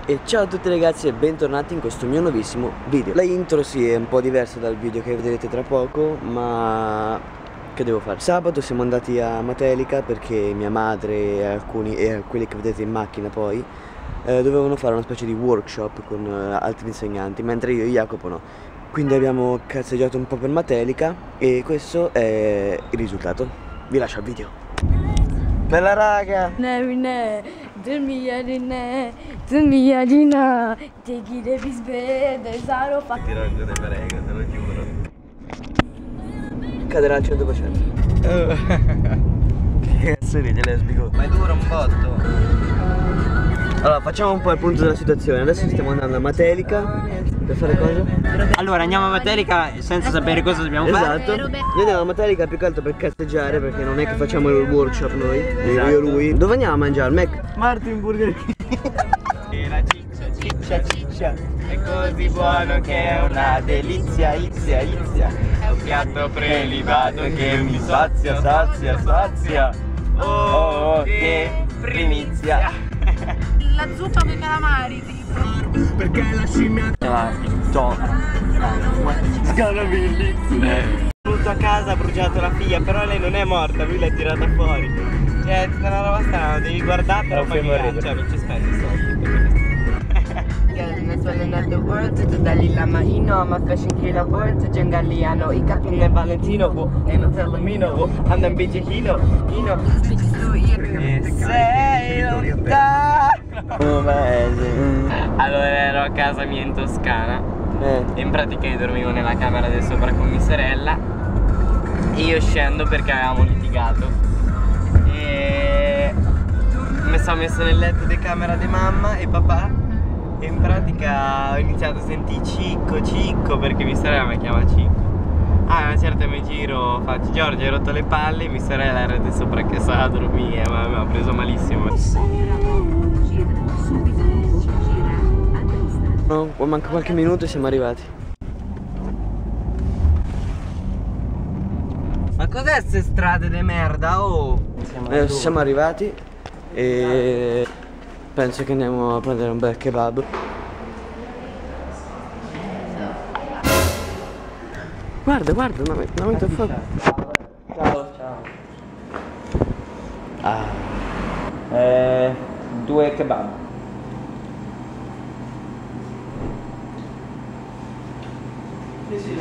E ciao a tutti ragazzi e bentornati in questo mio nuovissimo video. La intro sì è un po' diversa dal video che vedrete tra poco, ma che devo fare? Sabato siamo andati a Matelica perché mia madre e quelli che vedete in macchina poi dovevano fare una specie di workshop con altri insegnanti, mentre io e Jacopo no. Quindi abbiamo cazzeggiato un po' per Matelica e questo è il risultato. Vi lascio al video. Bella raga! Tirò giù le prego, te lo giuro. Caderà al 100%. Che cazzo ride lesbico? Ma è dura un botto. Allora facciamo un po' il punto della situazione. Adesso stiamo andando a Matelica. Per fare cosa? Allora andiamo a Matelica senza sapere cosa dobbiamo fare. Esatto. Noi andiamo a Matelica più che altro per cazzeggiare, perché non è che facciamo il workshop noi, io e lui. Dove andiamo a mangiare? Martin Burger King. E la ciccia è così buono che è una delizia, izia. È un piatto prelibato che mi sazia. Oh, che primizia. La zuppa con i calamari tipo. Perché la scimmia venuto a casa, ha bruciato la figlia, però lei non è morta, lui l'ha tirata fuori. Cioè, è tutta una roba strana, devi guardare, però poi cioè non ci spendi soldi. At the world, to Dalila Mahino, I'm a fashion killer bird, Gian Galliano, I capi E Valentino, e non Tellamino, andam bicechino, e sei lontano. Allora ero a casa mia in Toscana e in pratica io dormivo nella camera del sopra con mia sorella e io scendo perché avevamo litigato e mi sono messo nel letto di camera di mamma e papà e in pratica ho iniziato a sentire cicco perché mia sorella mi chiama Cicco. A una certa mi giro, faccio Giorgio, hai rotto le palle, mia sorella era di sopra che stava a dormire, ma mi ha preso malissimo. No, manca qualche minuto e siamo arrivati. Ma cos'è queste strade di merda? Oh! Siamo arrivati e penso che andiamo a prendere un bel kebab. Guarda, non metto a fuoco. Ciao. Ah. 2 kebab. Sì,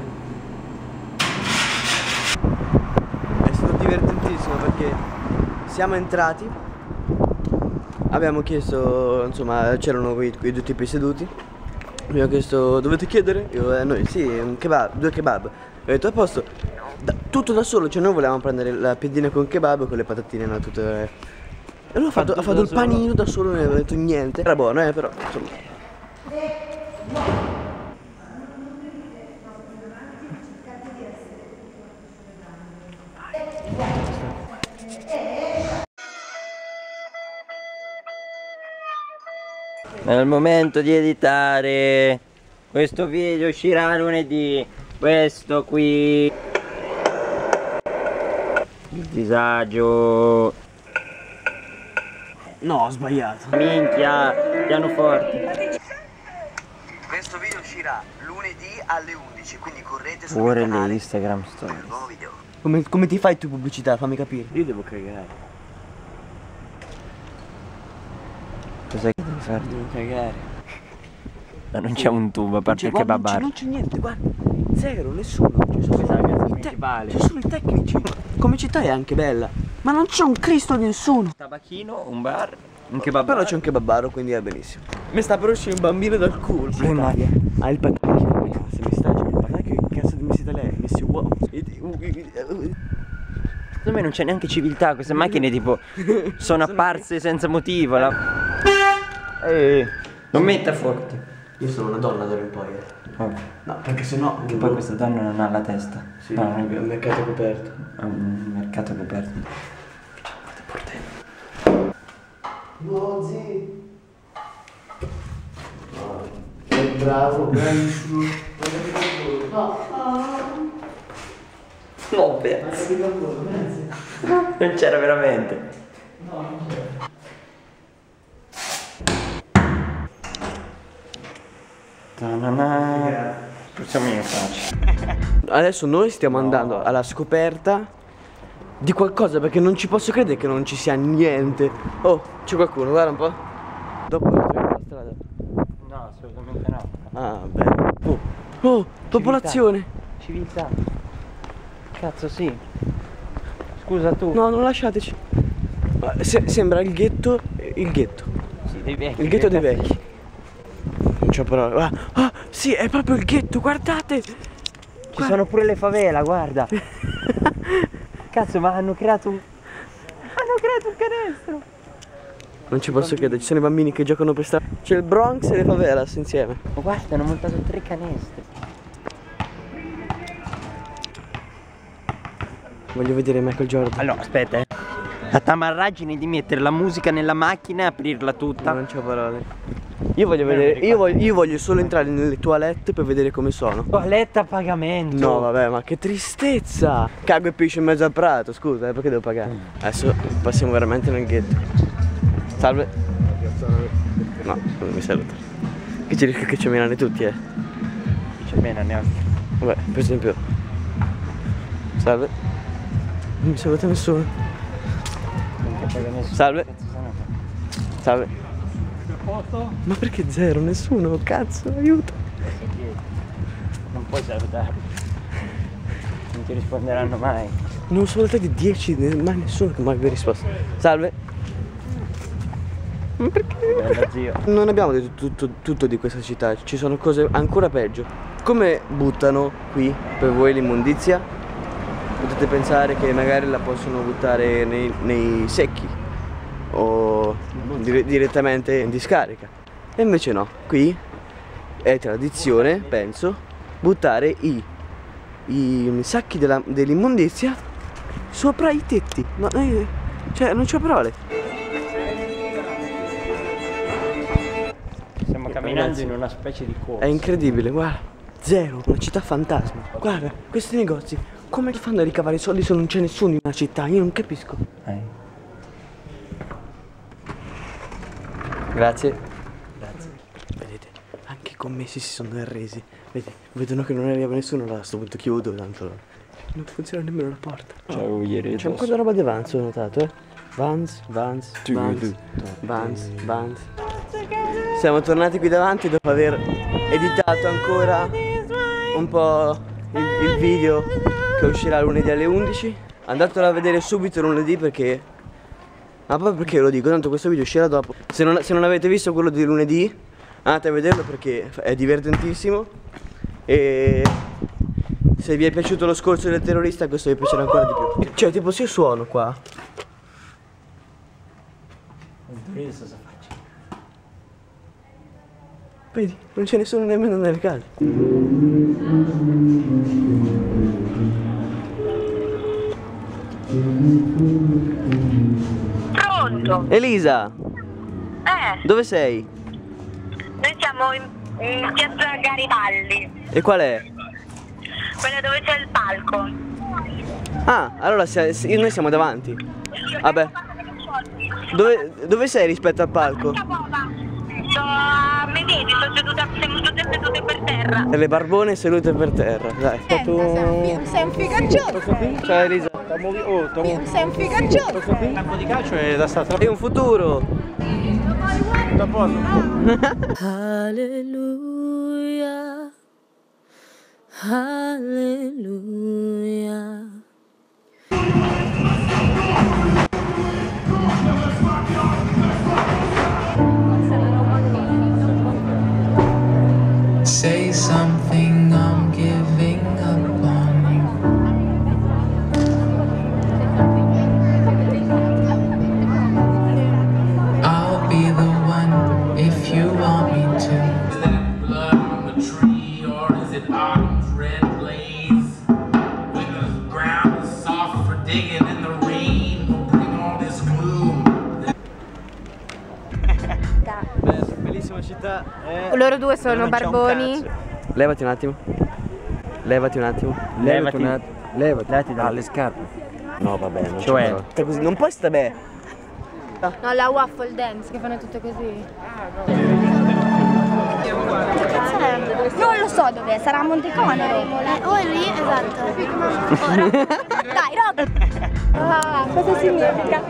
è stato divertentissimo perché siamo entrati, abbiamo chiesto, insomma c'erano quei due tipi seduti, abbiamo chiesto dovete chiedere? Io, noi sì, un kebab, 2 kebab. Ho detto a posto, tutto da solo, cioè noi volevamo prendere la piadina con kebab con le patatine, no, tutte. E lui ha fatto il panino da solo, non aveva detto niente. Era buono, però insomma. È il momento di editare. Questo video uscirà lunedì. Questo qui. Il disagio. No, ho sbagliato. Minchia, pianoforte. Questo video uscirà lunedì alle 11, quindi correte sul Pure mio canale le Instagram per il stories. nuovo video. Come ti fai tu pubblicità? Fammi capire. Io devo cagare. Cos'è che devi fare? Devo cagare. Ma non c'è un tubo a parte il kebab. Non c'è niente, guarda. Zero, nessuno. C'è solo principale. Ci sono i tecnici. Come città è anche bella. Ma non c'è un Cristo di nessuno. Tabacchino, un bar, un kebab. Però c'è un kebabaro, quindi va benissimo. Mi sta per uscire un bambino dal culo. Lui Maria. Ah, il patacchio. Se mi sta il patacchio, che cazzo di siete lei? Messi uomo. Secondo me non c'è neanche civiltà, queste macchine tipo sono apparse senza motivo. Non metta a fuoco. Io sono una donna d'ora in poi. Vabbè. No, perché sennò. Che poi questa donna non ha la testa. Sì, no, è un mercato coperto. È un mercato coperto. No, zi. È bravo, bravissimo. No, pezzo. Non c'era veramente. No, non c'era. Facciamo in faccia. Adesso noi stiamo andando alla scoperta di qualcosa, perché non ci posso credere che non ci sia niente. Oh, c'è qualcuno, guarda un po'. Dopo troviamo la strada. No, assolutamente no. Ah, bene. Oh, popolazione. Civiltà. Cazzo, sì. Scusa tu. No, non lasciateci. Sembra il ghetto. Il ghetto. Sì, dei vecchi. Il ghetto dei vecchi. Non c'ho parole. Ah, sì, è proprio il ghetto, guardate. Ci sono pure le favela, guarda. Cazzo, ma hanno creato un canestro. Non ci posso credere, ci sono i bambini che giocano per strada. C'è il Bronx e le favelas insieme. Ma guarda, hanno montato 3 canestri. Voglio vedere Michael Jordan. Allora, aspetta, La tamarraggine di mettere la musica nella macchina e aprirla tutta. Non c'ho parole. Io voglio vedere, io voglio solo entrare nelle toilette per vedere come sono. Toilette a pagamento. No vabbè, ma che tristezza. Cago e piscio in mezzo al prato, scusa, perché devo pagare? Adesso passiamo veramente nel ghetto. Salve. No, non mi saluta. Che ci riesco che ci menano tutti, C'è bene neanche. Vabbè, per esempio. Salve. Non mi saluta nessuno. Salve. Salve. Ma perché zero? Nessuno? Cazzo, aiuto. Non puoi salutarli. Non ti risponderanno mai. Non sono stati 10, mai nessuno che mi abbia risposto. Salve. Ma perché? Bella, zio. Non abbiamo detto tutto di questa città, ci sono cose ancora peggio. Come buttano qui per voi l'immondizia? Potete pensare che magari la possono buttare nei secchi o direttamente in discarica. E invece no, qui è tradizione, penso, buttare i sacchi dell'immondizia sopra i tetti. No, cioè non c'ho parole. Stiamo camminando in una specie di corsa. È incredibile, guarda, zero, una città fantasma. Guarda, questi negozi, come fanno a ricavare soldi se non c'è nessuno in una città? Io non capisco. Grazie. Grazie. Vedete, anche i commessi si sono arresi. Vedete, vedono che non arriva nessuno, allora a sto punto chiudo, tanto non funziona nemmeno la porta. Ciao, ieri. C'è un po' di roba di Vans, ho notato, Vans. Siamo tornati qui davanti dopo aver editato ancora un po' il video che uscirà lunedì alle 11. Andatelo a vedere subito lunedì perché... Ma poi perché lo dico? Tanto questo video uscirà dopo. Se non avete visto quello di lunedì, andate a vederlo perché è divertentissimo. E se vi è piaciuto lo scorso del terrorista, questo vi piacerà ancora di più. Cioè, tipo, se io suono qua. Vedi, non c'è nessuno nemmeno nelle case. Pronto? Elisa, dove sei? Noi siamo in piazza Garibaldi, E qual è? quella dove c'è il palco. Ah, allora noi siamo davanti. Vabbè. Dove sei rispetto al palco? Mi vedi, siamo tutte sedute per terra. E le barbone sedute per terra. Dai, Sei un figaccione. ciao Elisa. Sei un figaccione. Il campo di calcio è da stato. È un futuro. Alleluia, alleluia. Say something, I'm giving up on you. I'll be the one if you want me to. Is that blood on the tree or is it autumn's red blaze? When the ground is soft for digging and the rain will bring all this gloom. Bellissima città. Loro due sono barboni. Levati un attimo. Levati un attimo. Levati dalle scarpe. No, vabbè, non Cioè? c'è così. Non puoi stare bene. No, la waffle dance che fanno tutte così. so dove, sarà a Monte Conero. O è lì, esatto. Ora. Dai, Rob! Ah, cosa significa?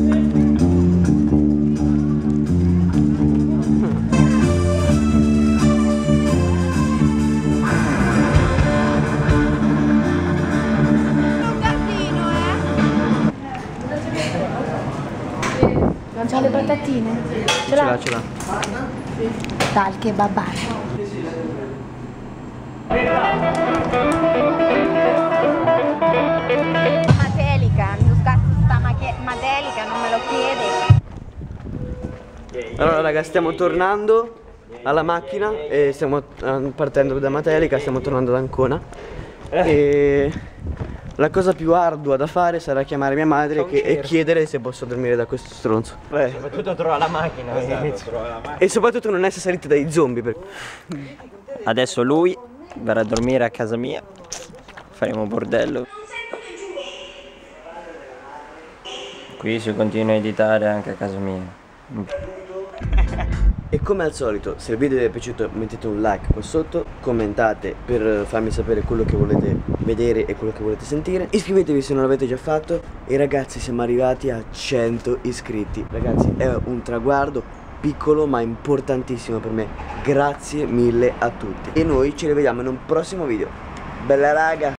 Non c'ha le patatine? Ce l'ha? Ce l'ha. Dai, il kebabare. Matelica, mi scazzo sta Matelica, non me lo chiede. Allora raga, stiamo tornando alla macchina e stiamo partendo da Matelica, stiamo tornando ad Ancona. E la cosa più ardua da fare sarà chiamare mia madre e chiedere se posso dormire da questo stronzo. Soprattutto trova la macchina. E soprattutto non essere saliti dai zombie. Adesso lui verrà a dormire a casa mia. Faremo bordello. Qui si continua a editare anche a casa mia. E come al solito, se il video vi è piaciuto mettete un like qua sotto, commentate per farmi sapere quello che volete vedere e quello che volete sentire. Iscrivetevi se non l'avete già fatto. E ragazzi, siamo arrivati a 100 iscritti. Ragazzi, è un traguardo piccolo ma importantissimo per me. Grazie mille a tutti. E noi ci rivediamo in un prossimo video. Bella raga!